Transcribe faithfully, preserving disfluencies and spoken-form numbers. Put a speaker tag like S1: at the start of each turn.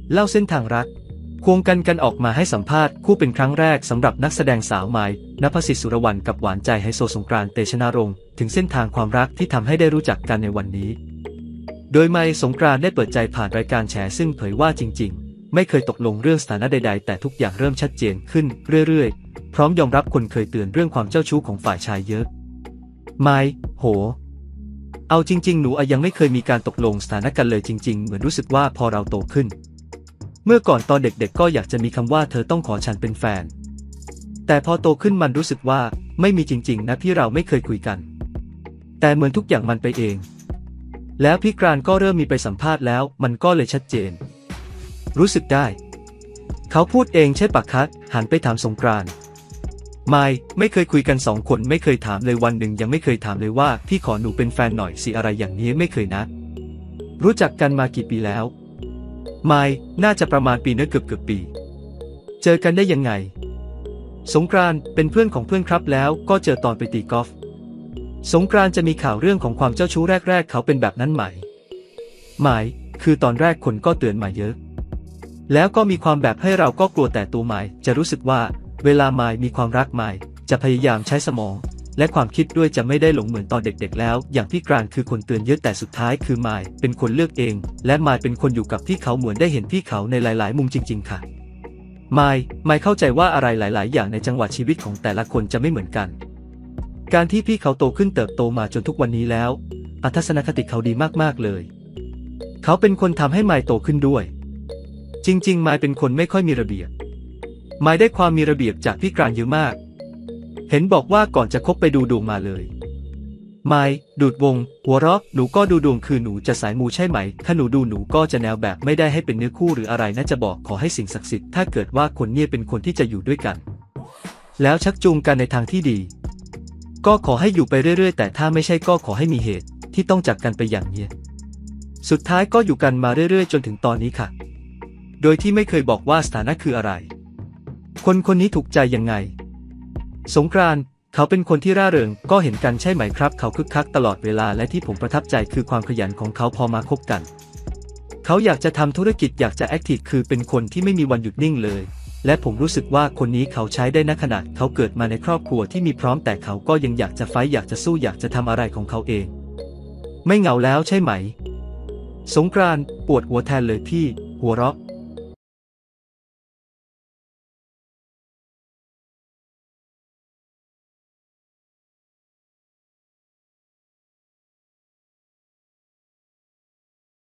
S1: เล่าเส้นทางรักควงกันกันออกมาให้สัมภาษณ์คู่เป็นครั้งแรกสำหรับนักแสดงสาวไมค์ณภสิทธิ์สุรวรรณกับหวานใจไฮโซสงกรานต์ เตชะนรงค์ถึงเส้นทางความรักที่ทำให้ได้รู้จักกันในวันนี้โดยไมค์สงกรานต์ได้เปิดใจผ่านรายการแฉซึ่งเผยว่าจริงๆไม่เคยตกลงเรื่องสถานะใดๆแต่ทุกอย่างเริ่มชัดเจนขึ้นเรื่อยๆพร้อมยอมรับคนเคยเตือนเรื่องความเจ้าชู้ของฝ่ายชายเยอะไมค์โหเอาจริงๆหนูยังไม่เคยมีการตกลงสถานะกันเลยจริงๆเหมือนรู้สึกว่าพอเราโตขึ้นเมื่อก่อนตอนเด็กๆก็อยากจะมีคำว่าเธอต้องขอฉันเป็นแฟนแต่พอโตขึ้นมันรู้สึกว่าไม่มีจริงๆนะพี่เราไม่เคยคุยกันแต่เหมือนทุกอย่างมันไปเองแล้วพี่กรานต์ก็เริ่มมีไปสัมภาษณ์แล้วมันก็เลยชัดเจนรู้สึกได้เขาพูดเองใช่ปะคะหันไปถามสงกรานต์ไม่ไม่เคยคุยกันสองคนไม่เคยถามเลยวันหนึ่งยังไม่เคยถามเลยว่าพี่ขอหนูเป็นแฟนหน่อยสิอะไรอย่างนี้ไม่เคยนะรู้จักกันมากี่ปีแล้วไม่น่าจะประมาณปีนึงเกือบเกือบปีเจอกันได้ยังไงสงกรานต์เป็นเพื่อนของเพื่อนครับแล้วก็เจอตอนไปตีกอล์ฟสงกรานต์จะมีข่าวเรื่องของความเจ้าชู้แรกๆเขาเป็นแบบนั้นไหมไหมคือตอนแรกคนก็เตือนมาเยอะแล้วก็มีความแบบให้เราก็กลัวแต่ตัวไหมจะรู้สึกว่าเวลาไมค์มีความรักไมค์จะพยายามใช้สมองและความคิดด้วยจะไม่ได้หลงเหมือนตอนเด็กๆแล้วอย่างพี่กรานต์คือคนเตือนเยอะแต่สุดท้ายคือไมค์เป็นคนเลือกเองและไมค์เป็นคนอยู่กับพี่เขาเหมือนได้เห็นพี่เขาในหลายๆมุมจริงๆค่ะไมค์ไมค์เข้าใจว่าอะไรหลายๆอย่างในจังหวะชีวิตของแต่ละคนจะไม่เหมือนกันการที่พี่เขาโตขึ้นเติบโตมาจนทุกวันนี้แล้วทัศนคติเขาดีมากๆเลยเขาเป็นคนทำให้ไมค์โตขึ้นด้วยจริงๆไมค์เป็นคนไม่ค่อยมีระเบียบไมค์ได้ความมีระเบียบจากพี่กรานต์เยอะมากเห็นบอกว่าก่อนจะคบไปดูดวงมาเลยไมค์ดูดวงหัวเราะหนูก็ดูดวงคือหนูจะสายมูใช่ไหมถ้าหนูดูหนูก็จะแนวแบบไม่ได้ให้เป็นเนื้อคู่หรืออะไรนะจะบอกขอให้สิ่งศักดิ์สิทธิ์ถ้าเกิดว่าคนเนี่ยเป็นคนที่จะอยู่ด้วยกันแล้วชักจูงกันในทางที่ดีก็ขอให้อยู่ไปเรื่อยๆแต่ถ้าไม่ใช่ก็ขอให้มีเหตุที่ต้องจากกันไปอย่างนี้สุดท้ายก็อยู่กันมาเรื่อยๆจนถึงตอนนี้ค่ะโดยที่ไม่เคยบอกว่าสถานะคืออะไรคนคนนี้ถูกใจยังไงสงกรานต์เขาเป็นคนที่ร่าเริงก็เห็นกันใช่ไหมครับเขาคึกคักตลอดเวลาและที่ผมประทับใจคือความขยันของเขาพอมาคบกันเขาอยากจะทำธุรกิจอยากจะแอคทีฟคือเป็นคนที่ไม่มีวันหยุดนิ่งเลยและผมรู้สึกว่าคนนี้เขาใช้ได้นะขนาดเขาเกิดมาในครอบครัวที่มีพร้อมแต่เขาก็ยังอยากจะไฟท์อยากจะสู้อยากจะทำอะไรของเขาเองไม่เหงาแล้วใช่ไหมสงกรานต์ปวดหัวแทนเลยพี่หัวเราะ